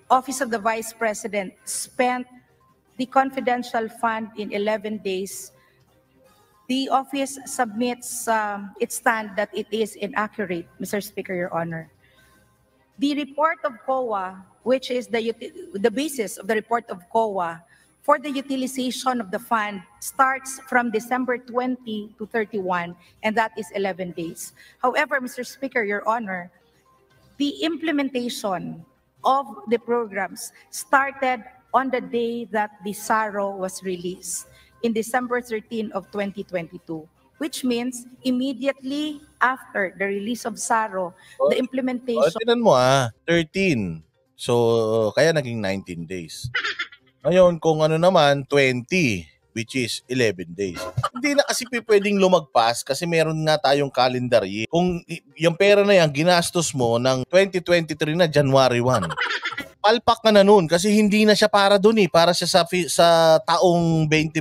Office of the Vice President spent the confidential fund in 11 days, the office submits its stand that it is inaccurate, Mr. Speaker, Your Honor. The report of COA, which is the basis of the report of COA for the utilization of the fund, starts from December 20 to 31, and that is 11 days. However, Mr. Speaker, Your Honor, the implementation of the programs started on the day that the SARO was released in December 13 of 2022, which means immediately after the release of SARO, the implementation... Tinan mo 13. So, kaya naging 19 days. Ngayon, kung ano naman, 20, which is 11 days. Hindi na kasi pwedeng lumagpas kasi meron nga tayong calendar year. Kung yung pera na yan, ginastos mo ng 2023 na January 1. Palpak ka na nun kasi hindi na siya para dun para siya sa taong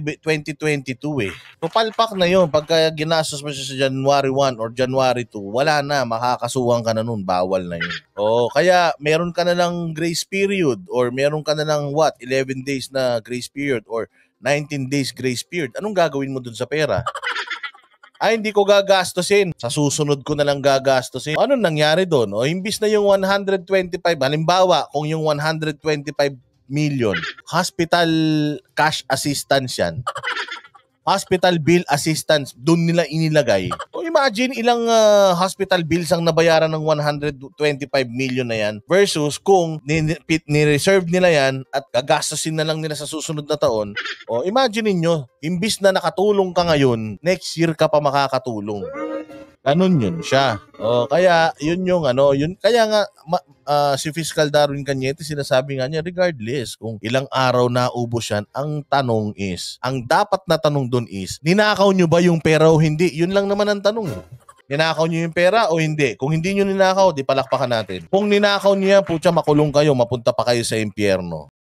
2022 So palpak na yun, pagka ginastos mo siya sa January 1 or January 2, wala na, makakasuhan ka na nun, bawal na yun. Kaya meron ka na ng grace period or meron ka na ng 11 days na grace period or 19 days grace period. Anong gagawin mo dun sa pera? Hindi ko gagastusin. Sa susunod ko na lang gagastusin. Anong nangyari doon? Imbis na yung 125, halimbawa, kung yung 125 million, hospital cash assistance yan. Hospital bill assistance, doon nila inilagay. Imagine ilang hospital bills ang nabayaran ng 125 million na yan versus kung ni-reserve nila yan at gagastusin na lang nila sa susunod na taon. Imagine niyo, imbis na nakatulong ka ngayon, next year ka pa makakatulong. Ganun yun siya. Kaya yun yung yun kaya nga si Fiscal Darwin Cañete sinasabi nga niya regardless kung ilang araw na ubos yan, ang tanong is, ang dapat na tanong doon is, ninakaw nyo ba yung pera o hindi? Yun lang naman ang tanong. Ninakaw nyo yung pera o hindi? Kung hindi nyo ninakaw, di palakpakan natin. Kung ninakaw nyo yan, putya, makulong kayo, mapunta pa kayo sa impyerno.